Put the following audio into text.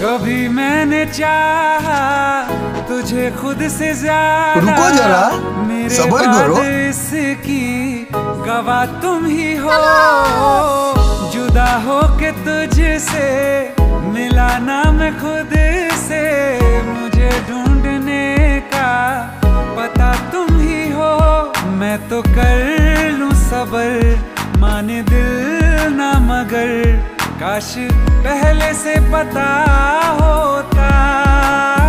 कभी मैंने चाहा तुझे खुद से ज्यादा, रुको जरा, मेरे सब्र करो। बाद इसकी गवाह तुम ही हो। जुदा हो के तुझसे मिला ना मैं खुद से, मुझे ढूंढने का पता तुम ही हो। मैं तो कर लूं सब्र, माने दिल ना मगर, काश पहले से पता होता।